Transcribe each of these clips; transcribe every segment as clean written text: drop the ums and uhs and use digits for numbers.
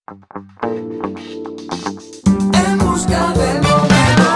En busca del momento.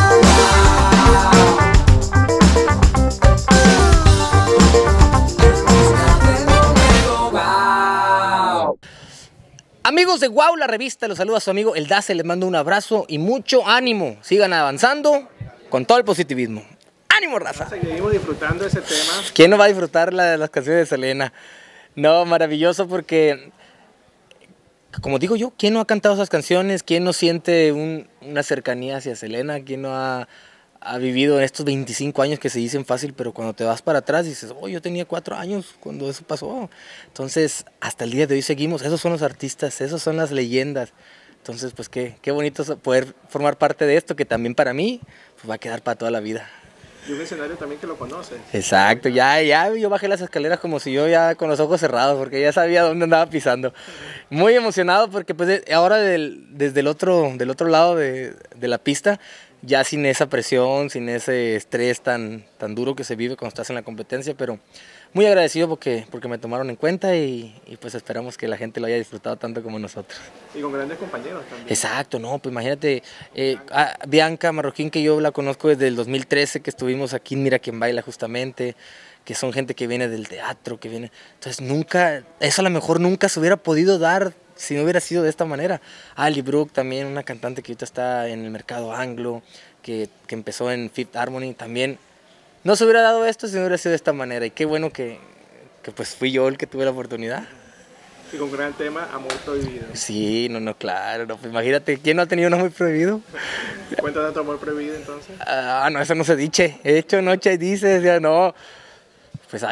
En busca del momento. Wow. Amigos de Wow, la revista, los saluda su amigo El Dace, les mando un abrazo y mucho ánimo. Sigan avanzando con todo el positivismo. ¡Ánimo, raza! Seguimos disfrutando ese tema. ¿Quién no va a disfrutar las canciones de Selena? No, maravilloso porque, como digo yo, ¿quién no ha cantado esas canciones? ¿Quién no siente una cercanía hacia Selena? ¿Quién no ha vivido en estos 25 años que se dicen fácil, pero cuando te vas para atrás dices, oh, yo tenía 4 años cuando eso pasó? Entonces, hasta el día de hoy seguimos. Esos son los artistas, esos son las leyendas. Entonces, pues qué bonito poder formar parte de esto, que también para mí pues, va a quedar para toda la vida. Y un escenario también que lo conoces. Exacto, ya yo bajé las escaleras como si yo ya con los ojos cerrados, porque ya sabía dónde andaba pisando. Muy emocionado porque pues ahora desde del otro lado de la pista, ya sin esa presión, sin ese estrés tan duro que se vive cuando estás en la competencia, pero muy agradecido porque me tomaron en cuenta y pues esperamos que la gente lo haya disfrutado tanto como nosotros. Y con grandes compañeros también. Exacto, no, pues imagínate, Bianca Marroquín, que yo la conozco desde el 2013, que estuvimos aquí en Mira Quién Baila justamente, que son gente que viene del teatro, que viene, entonces nunca, eso a lo mejor nunca se hubiera podido dar si no hubiera sido de esta manera. Ali Brooke también, una cantante que ahorita está en el mercado anglo, que empezó en Fifth Harmony también. No se hubiera dado esto si no hubiera sido de esta manera, y qué bueno que pues fui yo el que tuve la oportunidad. Y con gran tema, Amor Prohibido. Sí, no, claro, no, pues imagínate, ¿quién no ha tenido un amor prohibido? ¿Cuéntanos de tu amor prohibido entonces? No, eso no se dice, hecho, noche, dice, ya no. Pues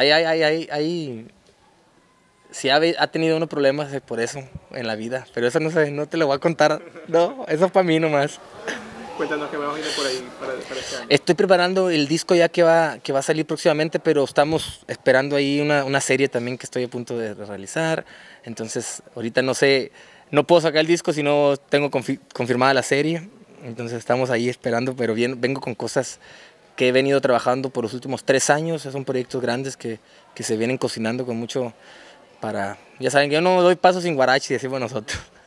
sí ha tenido unos problemas por eso en la vida, pero eso no te lo voy a contar, no, eso es para mí nomás. Cuéntanos qué me vas a ir por ahí para este año. Estoy preparando el disco ya que va a salir próximamente, pero estamos esperando ahí una serie también que estoy a punto de realizar. Entonces, ahorita no sé, no puedo sacar el disco si no tengo confirmada la serie. Entonces estamos ahí esperando, pero vengo con cosas que he venido trabajando por los últimos 3 años. Son proyectos grandes que se vienen cocinando con mucho para... Ya saben que yo no doy paso sin guarachi, decimos nosotros.